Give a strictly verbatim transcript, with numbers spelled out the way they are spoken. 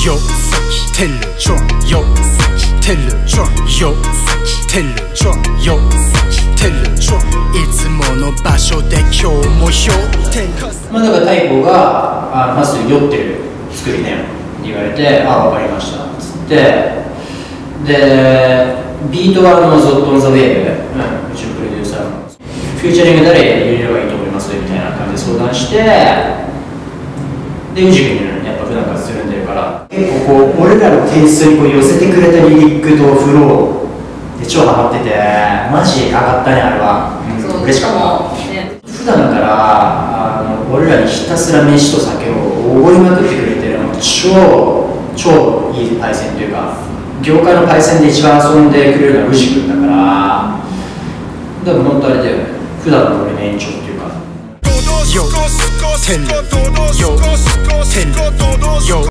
よテルちょよテルちょよテルちょよテルちょいつもの場所で今日もよテル。 まあだから太鼓があまず酔ってる作りねって言われて、ああ分かりましたっつって、でビートはあのゾット・オン・ザ・ウェーブ、うん、うちのプロデューサーのフューチャリング誰入れればいいと思いますみたいな感じで相談して、で宇治君にやっぱ普段からつるんでるから結構こう俺らのテイストにこう寄せてくれたリリックとフローで超ハマってて、マジ上がったねあれは、うん、嬉しかった、ね、普段からあの俺らにひたすら飯と酒をおごりまくってくれてるの超超いいパイセンというか、業界のパイセンで一番遊んでくれるのは宇治君だから、だから本当あれだよね、普段の俺の延長っていうか。よテルよテルよ